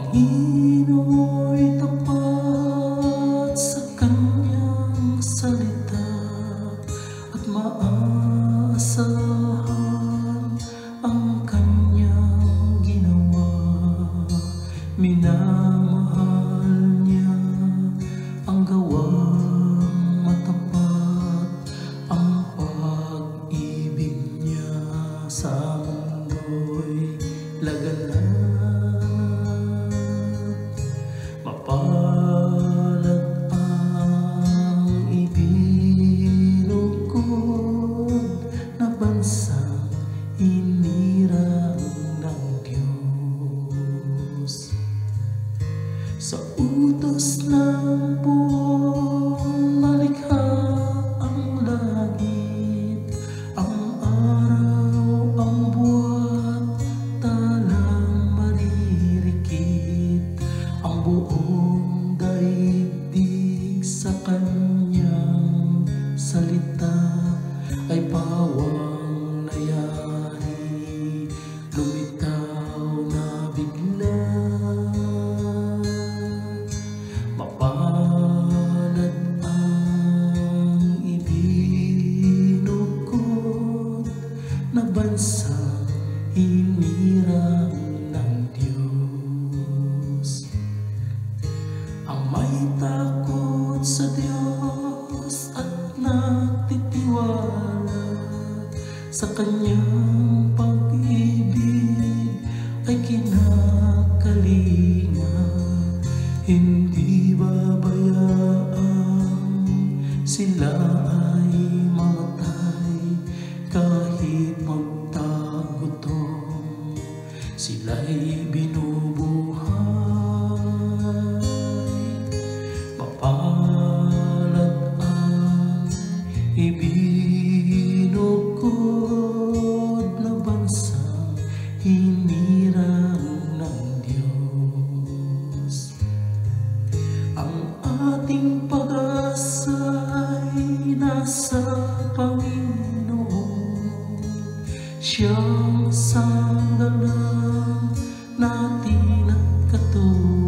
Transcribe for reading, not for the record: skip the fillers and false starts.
Pangino'y tapat sa kanyang salita at maaasahan ang kanyang ginawa. Minamahal niya ang gawang matapat, ang pag-ibig niya sa mundo'y laganap. Mapalad ang ibinugod na bansang hinirang ng Diyos. Sa utos ng buong nalikha ang langit, ang araw, ang buwan, talang maririkit, ang buong daigdig sa kanyang salita ay pawang nayari, lumitaw na bigla. Mapalad ang ibinugod na bansang hinirang ng Diyos. Ang may takot sa Diyos at nagtitiwala sa kanyang pag-ibig ay kinakalinga. Hindi babayaan sila ay mamatay kahit magtagutom, sila'y binubuhay. Mapalad ang ibinugod na bansang hinirang ng Diyos. Ang ating pag-asa'y nasa Panginoon, siyang sanggalang natin at katulad.